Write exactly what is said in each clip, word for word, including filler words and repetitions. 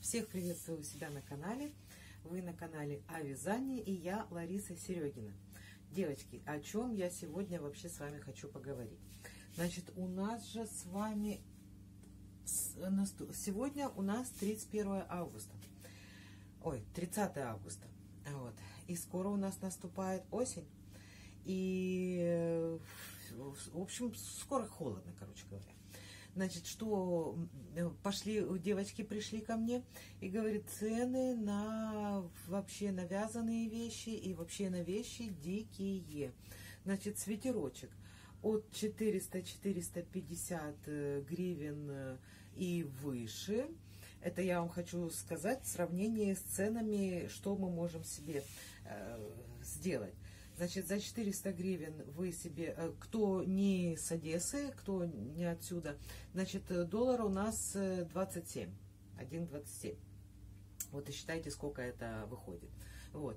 Всех приветствую у себя на канале. Вы на канале о вязании, и я Лариса Серегина. Девочки, о чем я сегодня вообще с вами хочу поговорить? Значит, у нас же с вами сегодня у нас тридцать первое августа. Ой, тридцатое августа. Вот. И скоро у нас наступает осень. И, в общем, скоро холодно, короче говоря. Значит, что пошли, девочки пришли ко мне и говорят, цены на вообще на вязаные вещи и вообще на вещи дикие. Значит, свитерочек от четыреста — четыреста пятьдесят гривен и выше. Это я вам хочу сказать в сравнении с ценами, что мы можем себе э, сделать. Значит, за четыреста гривен вы себе, кто не с Одессы, кто не отсюда, значит, доллар у нас двадцать семь, один двадцать семь. Вот и считайте, сколько это выходит. Вот.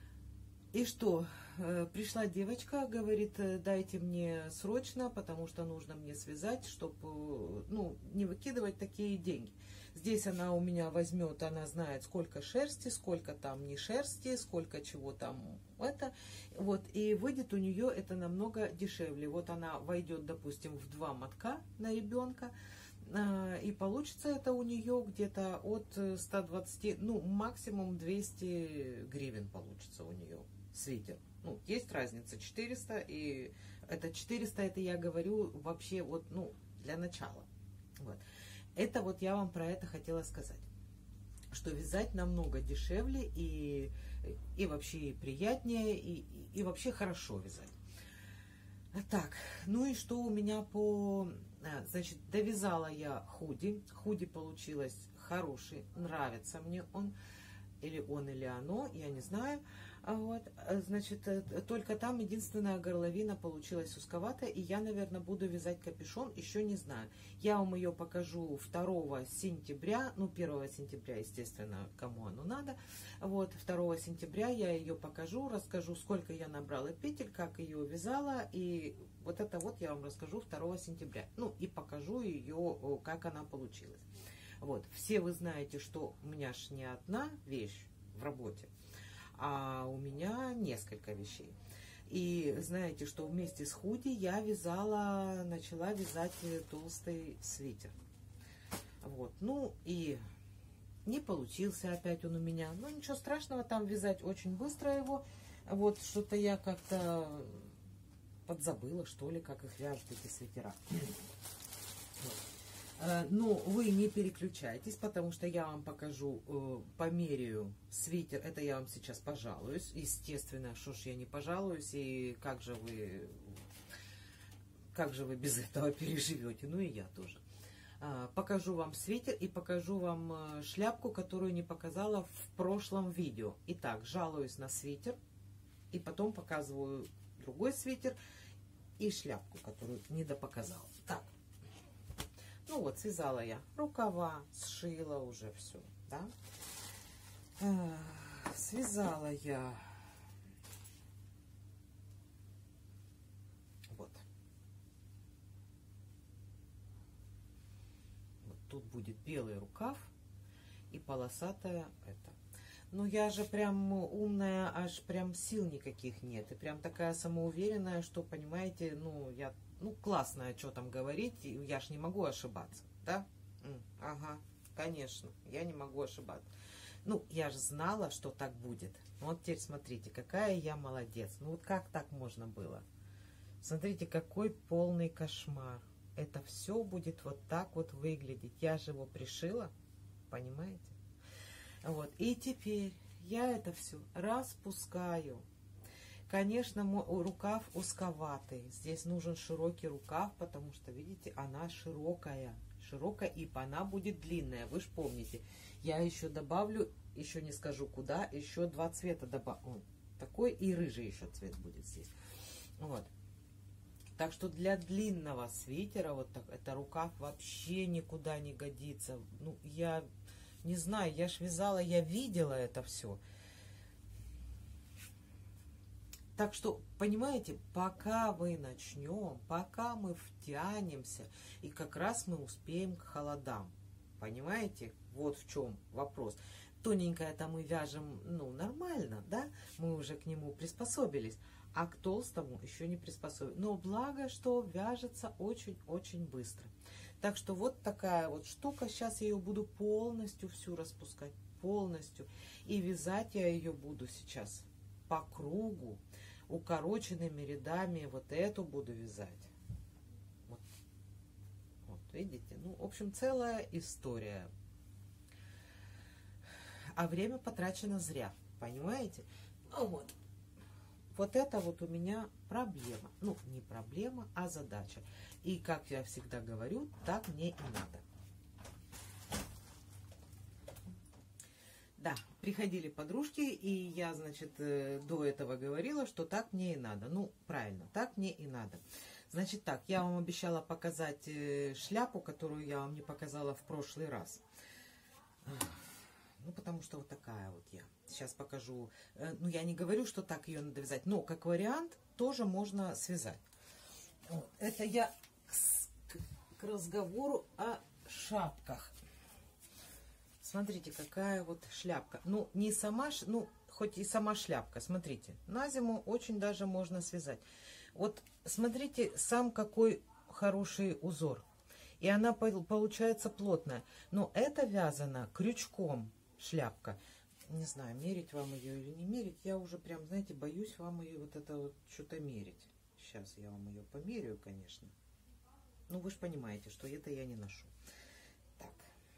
И что, пришла девочка, говорит, дайте мне срочно, потому что нужно мне связать, чтобы, ну, не выкидывать такие деньги. Здесь она у меня возьмет, она знает, сколько шерсти, сколько там не шерсти, сколько чего там это. Вот, и выйдет у нее это намного дешевле. Вот она войдет, допустим, в два мотка на ребенка, и получится это у нее где-то от ста двадцати, ну, максимум двести гривен получится у нее свитер. Ну, есть разница, четыреста, и это четыреста, это я говорю вообще вот, ну, для начала. Вот. Это вот я вам про это хотела сказать, что вязать намного дешевле и, и вообще и приятнее, и, и, и вообще хорошо вязать. Так, ну и что у меня по... Значит, довязала я худи. Худи получилось хороший, нравится мне он. Или он, или оно, я не знаю. Вот, значит, только там единственная горловина получилась узковатая, и я, наверное, буду вязать капюшон, еще не знаю. Я вам ее покажу второго сентября, ну, первого сентября, естественно, кому оно надо. Вот, второго сентября я ее покажу, расскажу, сколько я набрала петель, как ее вязала, и вот это вот я вам расскажу второго сентября. Ну, и покажу ее, как она получилась. Вот, все вы знаете, что у меня ж не одна вещь в работе, а у меня несколько вещей. И знаете, что вместе с худи я вязала, начала вязать толстый свитер. Вот, ну и не получился опять он у меня. Ну, ничего страшного, там вязать очень быстро его. Вот, что-то я как-то подзабыла, что ли, как их вяжут, эти свитера. Вот. Но вы не переключайтесь, потому что я вам покажу, э, померяю свитер. Это я вам сейчас пожалуюсь. Естественно, что ж я не пожалуюсь, и как же вы, как же вы без этого переживете. Ну и я тоже. А, покажу вам свитер и покажу вам шляпку, которую не показала в прошлом видео. Итак, жалуюсь на свитер, и потом показываю другой свитер и шляпку, которую недопоказала. Так. Ну вот, связала я рукава, сшила уже все, да. А, связала я вот. Вот тут будет белый рукав и полосатая это. Ну, я же прям умная, аж прям сил никаких нет. И прям такая самоуверенная, что, понимаете, ну, я... Ну, классная, что там говорить, я ж не могу ошибаться, да? Ага, конечно, я не могу ошибаться. Ну, я же знала, что так будет. Вот теперь смотрите, какая я молодец. Ну, вот как так можно было? Смотрите, какой полный кошмар. Это все будет вот так вот выглядеть. Я же его пришила, понимаете? Вот, и теперь я это все распускаю. Конечно, рукав узковатый. Здесь нужен широкий рукав, потому что, видите, она широкая. Широкая, и она будет длинная. Вы же помните, я еще добавлю, еще не скажу куда, еще два цвета добавлю. Такой и рыжий еще цвет будет здесь. Вот. Так что для длинного свитера вот так, это рукав вообще никуда не годится. Ну, я не знаю, я ж вязала, я видела это все. Так что, понимаете, пока мы начнем, пока мы втянемся, и как раз мы успеем к холодам. понимаете? Вот в чем вопрос. Тоненькое-то мы вяжем, ну, нормально, да, мы уже к нему приспособились, а к толстому еще не приспособились. Но благо, что вяжется очень-очень быстро. Так что вот такая вот штука, сейчас я ее буду полностью всю распускать, полностью. И вязать я ее буду сейчас по кругу, укороченными рядами, вот эту буду вязать. Вот, вот видите, ну, в общем, целая история. А время потрачено зря, понимаете? Ну вот, вот это вот у меня проблема. Ну, не проблема, а задача. И, как я всегда говорю, так мне и надо. Да, приходили подружки, и я, значит, до этого говорила, что так мне и надо. Ну, правильно, так мне и надо. Значит так, я вам обещала показать шляпу, которую я вам не показала в прошлый раз. Ну, потому что вот такая вот я. Сейчас покажу. Ну, я не говорю, что так ее надо вязать, но как вариант тоже можно связать. Вот. Это я к, к разговору о шапках. Смотрите, какая вот шляпка. Ну, не сама, ну, хоть и сама шляпка. Смотрите, на зиму очень даже можно связать. Вот, смотрите, сам какой хороший узор. И она получается плотная. Но это вязано крючком. Шляпка. Не знаю, мерить вам ее или не мерить. Я уже прям, знаете, боюсь вам ее вот это вот что-то мерить. Сейчас я вам ее померяю, конечно. Ну, вы же понимаете, что это я не ношу. Так.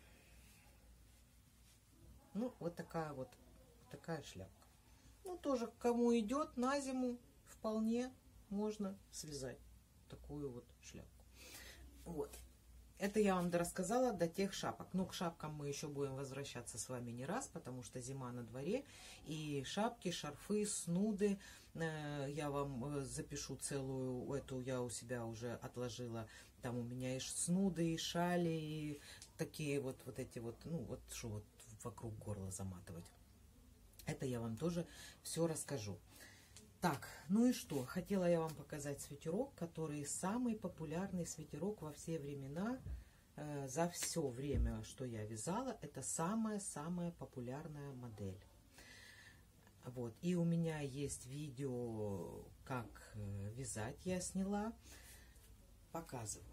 Ну, вот такая вот, такая шляпка. Ну, тоже кому идет на зиму, вполне можно связать такую вот шляпку. Вот. Это я вам рассказала до тех шапок. Ну, к шапкам мы еще будем возвращаться с вами не раз, потому что зима на дворе. И шапки, шарфы, снуды. Э, я вам запишу целую, эту я у себя уже отложила. Там у меня и снуды, и шали, и такие вот, вот эти вот, ну, вот что вот вокруг горла заматывать. Это я вам тоже все расскажу. Так, ну и что? Хотела я вам показать свитерок, который самый популярный свитерок во все времена, э, за все время, что я вязала. Это самая-самая популярная модель. Вот, и у меня есть видео, как э, вязать, я сняла. Показываю.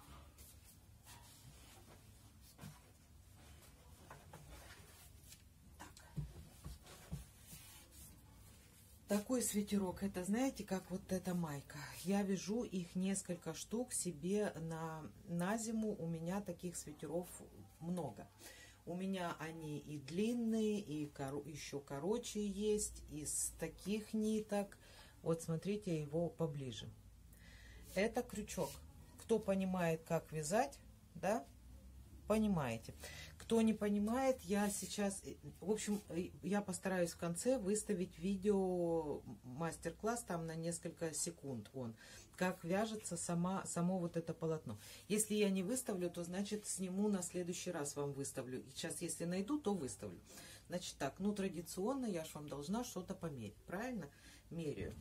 Такой свитерок, это знаете, как вот эта майка. Я вяжу их несколько штук себе на, на зиму. У меня таких свитеров много. У меня они и длинные, и кор еще короче есть, из таких ниток. Вот смотрите его поближе. Это крючок. Кто понимает, как вязать, да, понимаете. Кто не понимает, я сейчас, в общем, я постараюсь в конце выставить видео, мастер-класс там на несколько секунд, он, как вяжется сама, само вот это полотно. Если я не выставлю, то, значит, сниму на следующий раз вам выставлю. Сейчас, если найду, то выставлю. Значит так, ну, традиционно я же вам должна что-то померить, правильно? Меряю.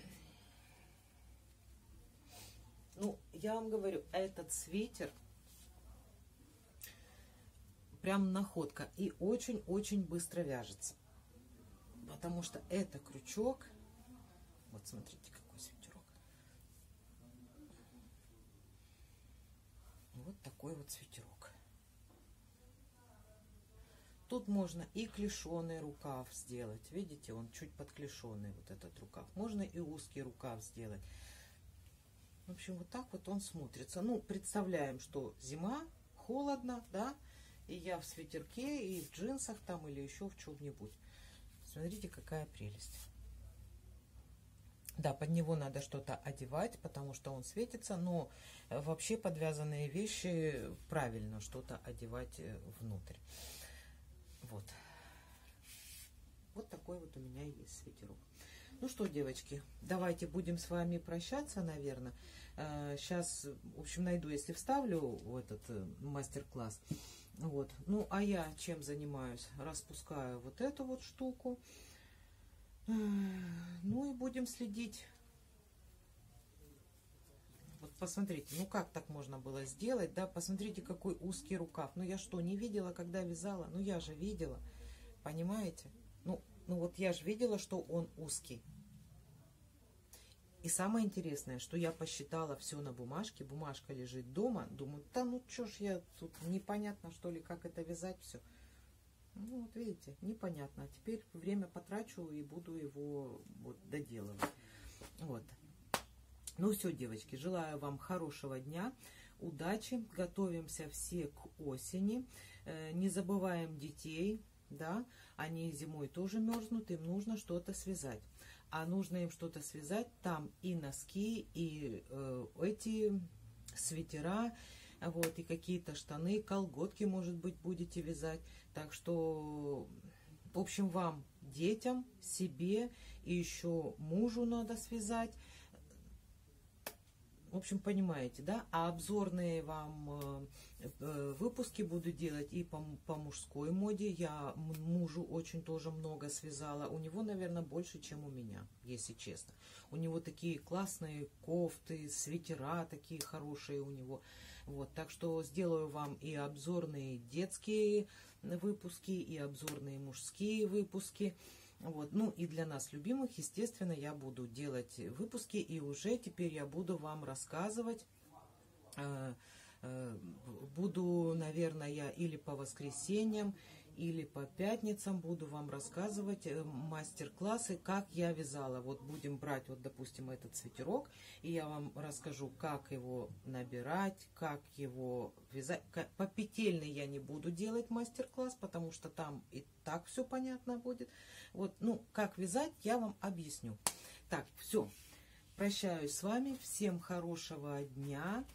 Ну, я вам говорю, этот свитер прям находка. И очень-очень быстро вяжется. Потому что это крючок. Вот смотрите, какой свитерок. Вот такой вот свитерок. Тут можно и клешеный рукав сделать. Видите, он чуть подклешеный, вот этот рукав. Можно и узкий рукав сделать. В общем, вот так вот он смотрится. Ну, представляем, что зима, холодно, да? И я в свитерке, и в джинсах там, или еще в чем-нибудь. Смотрите, какая прелесть. Да, под него надо что-то одевать, потому что он светится, но вообще подвязанные вещи правильно что-то одевать внутрь. Вот. Вот такой вот у меня есть свитерок. Ну что, девочки, давайте будем с вами прощаться, наверное. Сейчас, в общем, найду, если вставлю в этот мастер-класс. Вот. Ну, а я чем занимаюсь? Распускаю вот эту вот штуку. Ну и будем следить. Вот посмотрите, ну как так можно было сделать, да? Посмотрите, какой узкий рукав. Ну я что, не видела, когда вязала? Ну я же видела, понимаете? Ну, ну вот я же видела, что он узкий. И самое интересное, что я посчитала все на бумажке, бумажка лежит дома, думаю, да ну чё ж я тут, непонятно что ли, как это вязать все. Ну вот видите, непонятно. А теперь время потрачу и буду его вот доделывать. Вот. Ну все, девочки, желаю вам хорошего дня, удачи, готовимся все к осени, не забываем детей, да, они зимой тоже мерзнут, им нужно что-то связать. А нужно им что-то связать, там и носки, и э, эти свитера, вот, и какие-то штаны, колготки, может быть, будете вязать. Так что, в общем, вам, детям, себе и еще мужу надо связать. В общем, понимаете, да? А обзорные вам э, выпуски буду делать и по, по мужской моде. Я мужу очень тоже много связала. У него, наверное, больше, чем у меня, если честно. У него такие классные кофты, свитера такие хорошие у него. Вот, так что сделаю вам и обзорные детские выпуски, и обзорные мужские выпуски. Вот. Ну и для нас, любимых, естественно, я буду делать выпуски, и уже теперь я буду вам рассказывать, э, э, буду, наверное, я или по воскресеньям, или по пятницам буду вам рассказывать мастер-классы, как я вязала. Вот будем брать, вот, допустим, этот свитерок, и я вам расскажу, как его набирать, как его вязать. По петельной я не буду делать мастер-класс, потому что там и так все понятно будет. Вот, ну, как вязать, я вам объясню. Так, все. Прощаюсь с вами. Всем хорошего дня.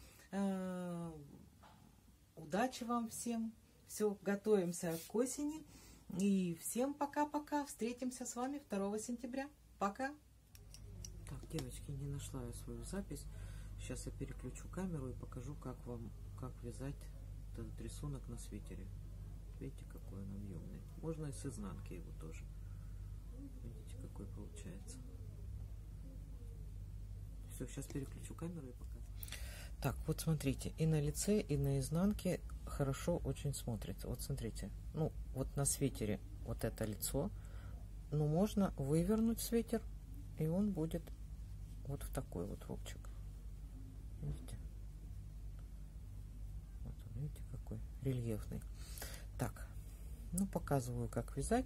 Удачи вам всем. Все, готовимся к осени. И всем пока-пока. Встретимся с вами второго сентября. Пока. Так, девочки, не нашла я свою запись. Сейчас я переключу камеру и покажу, как вам, как вязать этот рисунок на свитере. Видите, какой он объемный. Можно и с изнанки его тоже. Видите, какой получается. Все, сейчас переключу камеру и покажу. Так, вот смотрите, и на лице, и на изнанке хорошо очень смотрится. Вот смотрите, ну вот на свитере вот это лицо, ну можно вывернуть свитер, и он будет вот в такой вот рубчик. Видите? Вот он, видите, какой рельефный. Так, ну показываю, как вязать.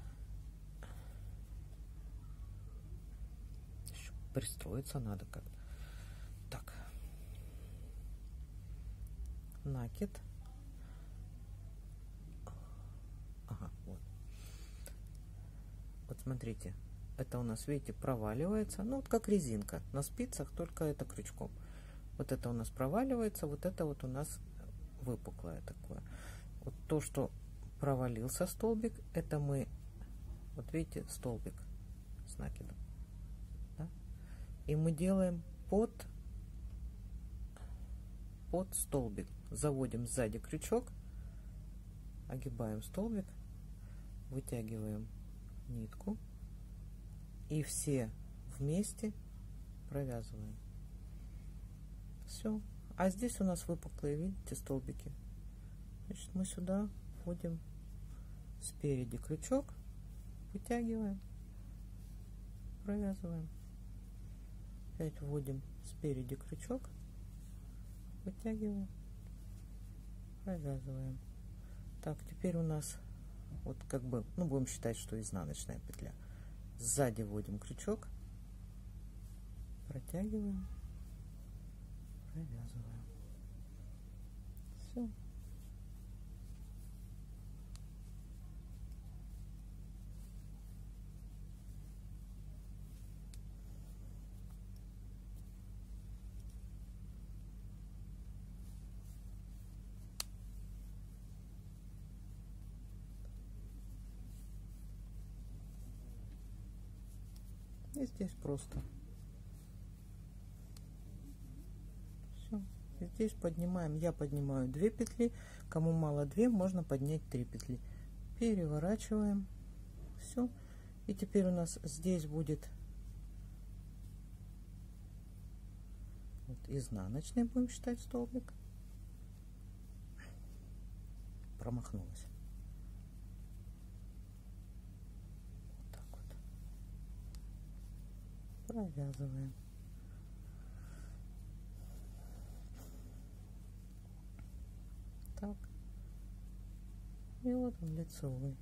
Еще пристроиться надо как-то. Так. Накид. Ага, вот. Вот смотрите, это у нас, видите, проваливается, ну вот как резинка на спицах, только это крючком. Вот это у нас проваливается, вот это вот у нас выпуклое такое. Вот то, что провалился столбик, это мы, вот видите, столбик с накидом, да? И мы делаем под под столбик, заводим сзади крючок, огибаем столбик, вытягиваем нитку и все вместе провязываем. Все. А здесь у нас выпуклые, видите, столбики. Значит, мы сюда вводим спереди крючок, вытягиваем, провязываем. Опять вводим спереди крючок, вытягиваем, провязываем. Так, теперь у нас вот как бы, ну будем считать, что изнаночная петля. Сзади вводим крючок, протягиваем, провязываем. Все. И здесь просто все. И здесь поднимаем, я поднимаю две петли, кому мало две, можно поднять три петли, переворачиваем, все. И теперь у нас здесь будет Вот изнаночный будем считать столбик. Промахнулась. Вот так вот. Провязываем. Так. И вот он лицевой.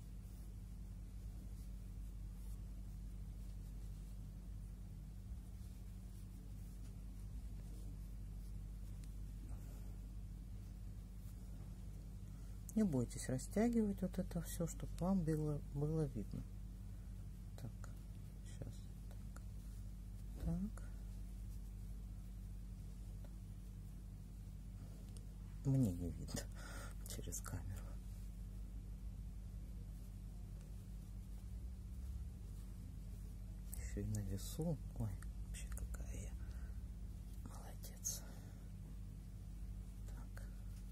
Не бойтесь растягивать вот это все, чтобы вам было, было видно. Так, сейчас. Так. Так. Мне не видно через камеру. Еще и на весу. Ой, вообще какая я молодец. Так.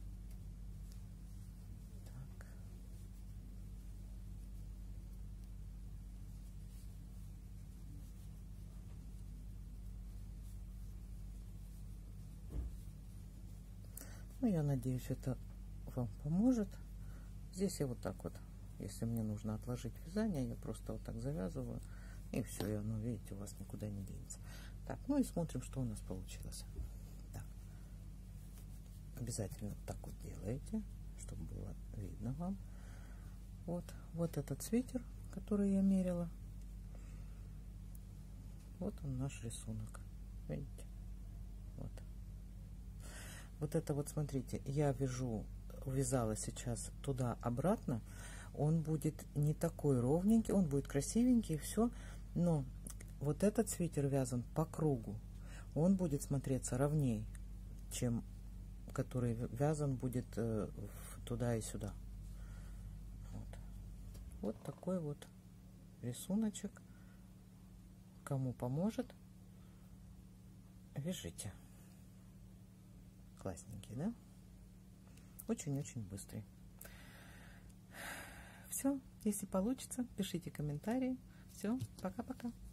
Так. Ну, я надеюсь, это вам поможет. Здесь я вот так вот, если мне нужно отложить вязание, я просто вот так завязываю, и все, и оно, видите, у вас никуда не денется. Так, ну и смотрим, что у нас получилось. Так. Обязательно вот так вот делаете, чтобы было видно вам. Вот, вот этот свитер, который я мерила. Вот он наш рисунок. Видите? Вот. Вот это вот, смотрите, я вяжу, увязала сейчас туда-обратно. Он будет не такой ровненький, он будет красивенький, все. Но вот этот свитер вязан по кругу. Он будет смотреться ровней, чем который вязан будет э, туда и сюда. Вот. Вот такой вот рисуночек. Кому поможет, вяжите. Классненький, да? Очень-очень быстрый. Все, если получится, пишите комментарии. Все, пока-пока.